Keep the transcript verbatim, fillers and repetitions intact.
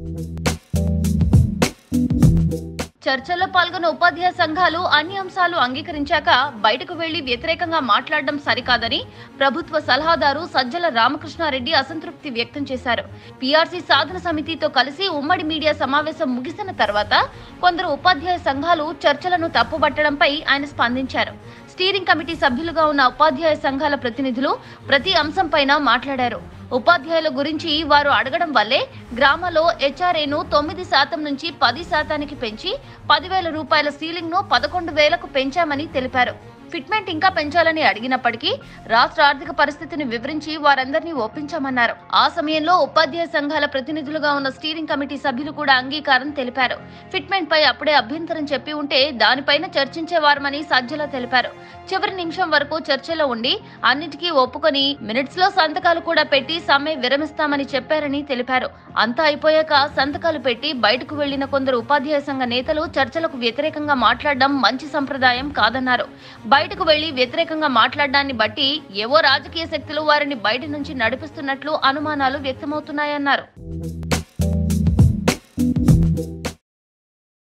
చర్చల్లో పాల్గొన్న ఉపాధ్యాయ సంఘాలు అన్ని అంశాలు అంగీకరించాక బయటకు వెళ్లి వ్యతిరేకంగా మాట్లాడడం సరికాదని ప్రభుత్వ సలహాదారు సజ్జల రామకృష్ణారెడ్డి అసంతృప్తి వ్యక్తం చేశారు. పీఆర్సీ సాధన సమితితో కలిసి ఉమ్మడి మీడియా సమావేశం ముగిసిన తర్వాత కొందరు ఉపాధ్యాయ సంఘాలు చర్చలను తప్పుబట్టడంపై ఆయన స్పందించారు. స్టీరింగ్ కమిటీ సభ్యులుగా ఉన్న ఉపాధ్యాయ సంఘాల ప్రతినిధులు ప్రతి అంశంపైన మాట్లాడారు. ఉపాధ్యాయుల గురించి వారు అడగడం వల్లే గ్రామాల్లో హెచ్ఆర్ఏను తొమ్మిది శాతం నుంచి పది శాతానికి పెంచి పదివేల రూపాయల సీలింగ్ ను పదకొండు వేలకు పెంచామని తెలిపారు. ఫిట్మెంట్ ఇంకా పెంచాలని అడిగినప్పటికీ రాష్ట్ర ఆర్థిక పరిస్థితిని వివరించి వారందరినీ ఒప్పించామన్నారు. ఆ సమయంలో ఉపాధ్యాయ సంఘాల ప్రతినిధులుగా ఉన్న స్టీరింగ్ కమిటీ సభ్యులు కూడా అంగీకారం తెలిపారు. ఫిట్మెంట్ పై అప్పుడే అభ్యంతరం చెప్పి ఉంటే దానిపైన చర్చించేవారమని సజ్జల తెలిపారు. చివరి నిమిషం వరకు చర్చలో ఉండి అన్నిటికీ ఒప్పుకొని మినిట్స్ లో సంతకాలు కూడా పెట్టి సమ్మె విరమిస్తామని చెప్పారని తెలిపారు. అంతా అయిపోయాక సంతకాలు పెట్టి బయటకు వెళ్లిన కొందరు ఉపాధ్యాయ సంఘ నేతలు చర్చలకు వ్యతిరేకంగా మాట్లాడడం మంచి సంప్రదాయం కాదన్నారు. బయటకు వెళ్లి వ్యతిరేకంగా మాట్లాడడాన్ని బట్టి ఏవో రాజకీయ శక్తులు వారిని బయట నుంచి నడిపిస్తున్నట్లు అనుమానాలు వ్యక్తమవుతున్నాయన్నారు.